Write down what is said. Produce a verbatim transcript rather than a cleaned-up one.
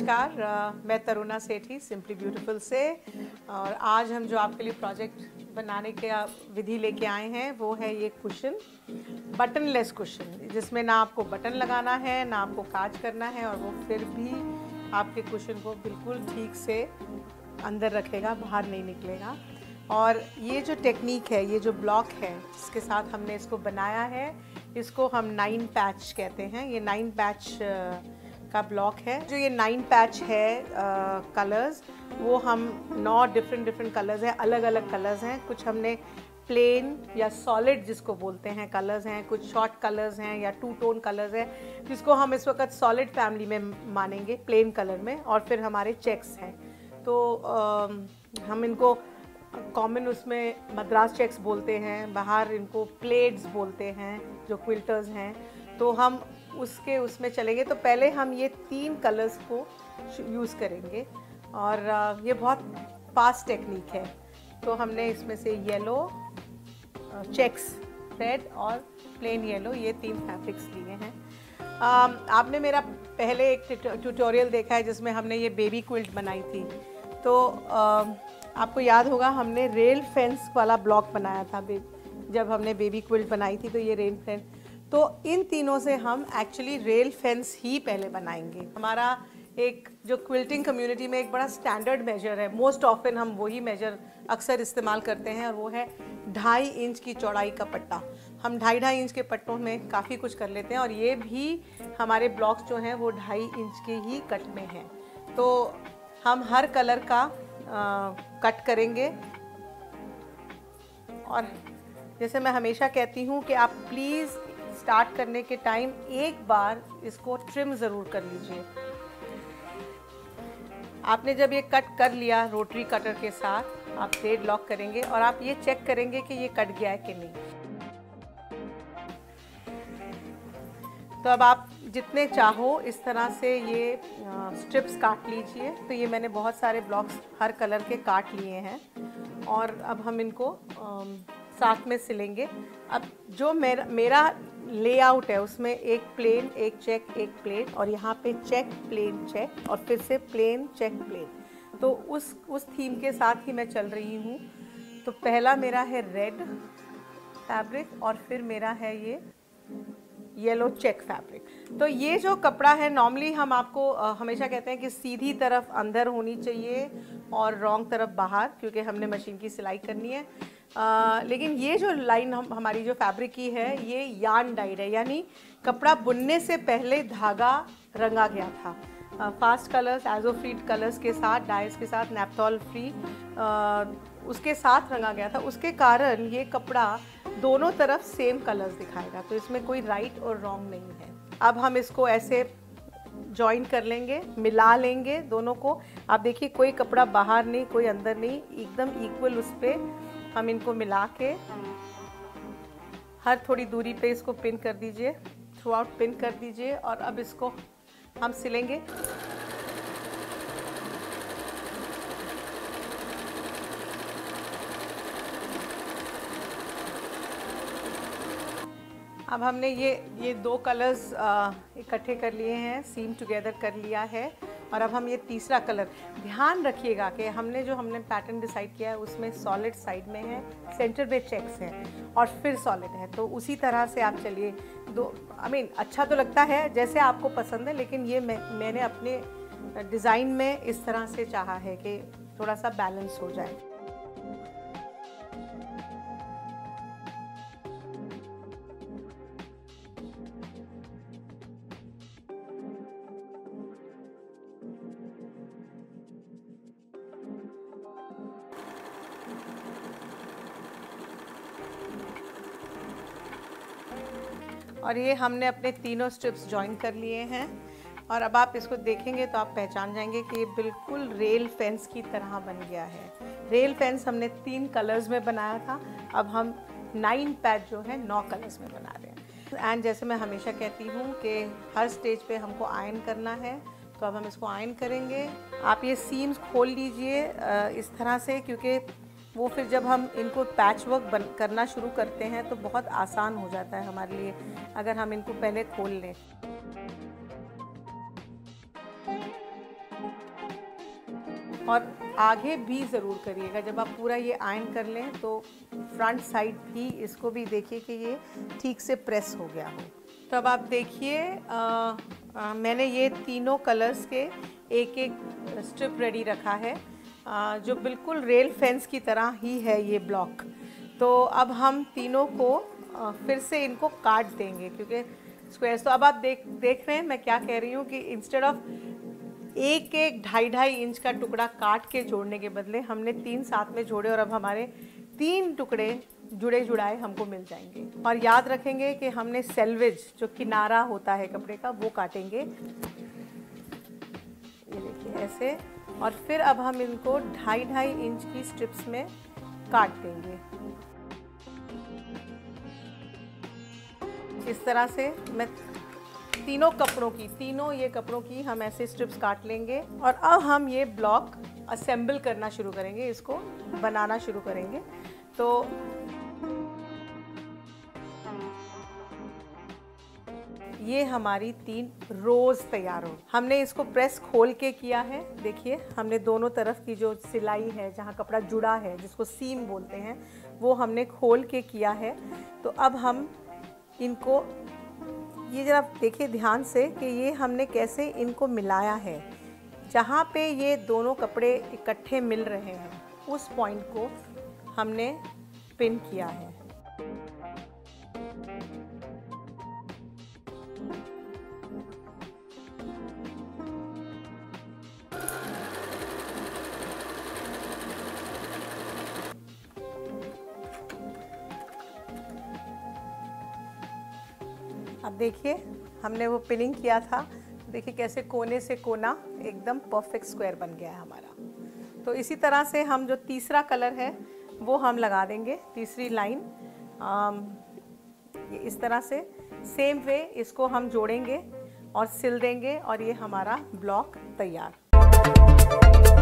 नमस्कार, आ, मैं तरुणा सेठी simply beautiful से। और आज हम जो आपके लिए प्रोजेक्ट बनाने के विधि लेके आए हैं वो है ये कुशन, बटनलेस कुशन, जिसमें ना आपको बटन लगाना है ना आपको काज करना है, और वो फिर भी आपके कुशन को बिल्कुल ठीक से अंदर रखेगा, बाहर नहीं निकलेगा। और ये जो टेक्निक है, ये जो ब्लॉक है इसके साथ हमने इसको बनाया है, इसको हम नाइन पैच कहते हैं। ये नाइन पैच का ब्लॉक है। जो ये नाइन पैच है कलर्स, वो हम नौ डिफरेंट डिफरेंट कलर्स हैं, अलग अलग कलर्स हैं। कुछ हमने प्लेन या सॉलिड जिसको बोलते हैं कलर्स हैं, कुछ शॉर्ट कलर्स हैं या टू टोन कलर्स हैं, जिसको हम इस वक्त सॉलिड फैमिली में मानेंगे, प्लेन कलर में। और फिर हमारे चेक्स हैं, तो आ, हम इनको कॉमन उसमें मद्रास चेक्स बोलते हैं, बाहर इनको प्लेट्स बोलते हैं जो क्विल्टर्स हैं। तो हम उसके उसमें चलेंगे। तो पहले हम ये तीन कलर्स को यूज़ करेंगे, और ये बहुत फास्ट टेक्निक है। तो हमने इसमें से येलो, चेक्स, रेड और प्लेन येलो, ये तीन फैब्रिक्स लिए हैं। आपने मेरा पहले एक ट्यूटोरियल देखा है जिसमें हमने ये बेबी क्विल्ट बनाई थी। तो आ, आपको याद होगा हमने रेल फेंस वाला ब्लॉक बनाया था जब हमने बेबी क्विल्ट बनाई थी। तो ये रेल फेंस, तो इन तीनों से हम एक्चुअली रेल फेंस ही पहले बनाएंगे। हमारा एक जो क्विल्टिंग कम्युनिटी में एक बड़ा स्टैंडर्ड मेजर है, मोस्ट ऑफन हम वही मेजर अक्सर इस्तेमाल करते हैं, और वो है ढाई इंच की चौड़ाई का पट्टा। हम ढाई ढाई इंच के पट्टों में काफ़ी कुछ कर लेते हैं, और ये भी हमारे ब्लॉक्स जो हैं वो ढाई इंच के ही कट में हैं। तो हम हर कलर का आ, कट करेंगे। और जैसे मैं हमेशा कहती हूँ कि आप प्लीज़ स्टार्ट करने के टाइम एक बार इसको ट्रिम ज़रूर कर लीजिए। आपने जब ये कट कर लिया रोटरी कटर के साथ, आप थ्रेड लॉक करेंगे और आप ये चेक करेंगे कि ये कट गया है कि नहीं। तो अब आप जितने चाहो इस तरह से ये स्ट्रिप्स काट लीजिए। तो ये मैंने बहुत सारे ब्लॉक्स हर कलर के काट लिए हैं, और अब हम इनको आ, साथ में सिलेंगे। अब जो मेरा मेरा लेआउट है उसमें एक प्लेन, एक चेक, एक प्लेन, और यहाँ पे चेक, प्लेन, चेक, और फिर से प्लेन, चेक, प्लेन। तो उस उस थीम के साथ ही मैं चल रही हूँ। तो पहला मेरा है रेड फैब्रिक, और फिर मेरा है ये येलो चेक फैब्रिक। तो ये जो कपड़ा है, नॉर्मली हम आपको आ, हमेशा कहते हैं कि सीधी तरफ अंदर होनी चाहिए और रॉन्ग तरफ बाहर, क्योंकि हमने मशीन की सिलाई करनी है। आ, लेकिन ये जो लाइन हम हमारी जो फैब्रिक की है, ये यार्न डाइड है, यानी कपड़ा बुनने से पहले धागा रंगा गया था। आ, फास्ट कलर्स, एजोफ्रीड कलर्स के साथ, डाइस के साथ, नैपथॉल फ्री आ, उसके साथ रंगा गया था। उसके कारण ये कपड़ा दोनों तरफ सेम कलर्स दिखाएगा, तो इसमें कोई राइट और रॉन्ग नहीं है। अब हम इसको ऐसे जॉइन कर लेंगे, मिला लेंगे दोनों को। आप देखिए कोई कपड़ा बाहर नहीं, कोई अंदर नहीं, एकदम इक्वल उस पर हम इनको मिला के हर थोड़ी दूरी पे इसको पिन कर दीजिए, थ्रू आउट पिन कर दीजिए। और अब इसको हम सिलेंगे। अब हमने ये ये दो कलर्स इकट्ठे कर लिए हैं, सीम टुगेदर कर लिया है। और अब हम ये तीसरा कलर, ध्यान रखिएगा कि हमने जो हमने पैटर्न डिसाइड किया है उसमें सॉलिड साइड में है, सेंटर पे चेक्स हैं और फिर सॉलिड है। तो उसी तरह से आप चलिए। दो आई मीन अच्छा तो लगता है जैसे आपको पसंद है, लेकिन ये मैं मैंने अपने डिज़ाइन में इस तरह से चाहा है कि थोड़ा सा बैलेंस हो जाए। और ये हमने अपने तीनों स्ट्रिप्स जॉइन कर लिए हैं। और अब आप इसको देखेंगे तो आप पहचान जाएंगे कि ये बिल्कुल रेल फेंस की तरह बन गया है। रेल फेंस हमने तीन कलर्स में बनाया था, अब हम नाइन पैच जो है नौ कलर्स में बना रहे हैं। एंड जैसे मैं हमेशा कहती हूँ कि हर स्टेज पे हमको आयरन करना है, तो अब हम इसको आयरन करेंगे। आप ये सीम्स खोल लीजिए इस तरह से, क्योंकि वो फिर जब हम इनको पैच वर्क बन करना शुरू करते हैं तो बहुत आसान हो जाता है हमारे लिए अगर हम इनको पहले खोल लें। और आगे भी ज़रूर करिएगा। जब आप पूरा ये आयरन कर लें तो फ्रंट साइड भी इसको भी देखिए कि ये ठीक से प्रेस हो गया हो। तो अब आप देखिए मैंने ये तीनों कलर्स के एक एक स्ट्रिप रेडी रखा है, आ, जो बिल्कुल रेल फेंस की तरह ही है ये ब्लॉक। तो अब हम तीनों को आ, फिर से इनको काट देंगे क्योंकि स्क्वायर्स। तो अब आप देख देख रहे हैं मैं क्या कह रही हूँ कि इंस्टेड ऑफ एक एक ढाई ढाई इंच का टुकड़ा काट के जोड़ने के बदले हमने तीन साथ में जोड़े और अब हमारे तीन टुकड़े जुड़े जुड़ाए हमको मिल जाएंगे। और याद रखेंगे कि हमने सेल्वेज जो किनारा होता है कपड़े का वो काटेंगे, ये देखिए ऐसे। और फिर अब हम इनको ढाई ढाई इंच की स्ट्रिप्स में काट देंगे। इस तरह से मैं तीनों कपड़ों की तीनों ये कपड़ों की हम ऐसे स्ट्रिप्स काट लेंगे। और अब हम ये ब्लॉक असेंबल करना शुरू करेंगे, इसको बनाना शुरू करेंगे। तो ये हमारी तीन रोज तैयार हो। हमने इसको प्रेस खोल के किया है, देखिए हमने दोनों तरफ की जो सिलाई है जहाँ कपड़ा जुड़ा है जिसको सीम बोलते हैं वो हमने खोल के किया है। तो अब हम इनको ये जरा देखिए ध्यान से कि ये हमने कैसे इनको मिलाया है। जहाँ पे ये दोनों कपड़े इकट्ठे मिल रहे हैं उस पॉइंट को हमने पिन किया है। अब देखिए हमने वो पिनिंग किया था, देखिए कैसे कोने से कोना एकदम परफेक्ट स्क्वायर बन गया है हमारा। तो इसी तरह से हम जो तीसरा कलर है वो हम लगा देंगे, तीसरी लाइन ये इस तरह से सेम वे इसको हम जोड़ेंगे और सिल देंगे और ये हमारा ब्लॉक तैयार।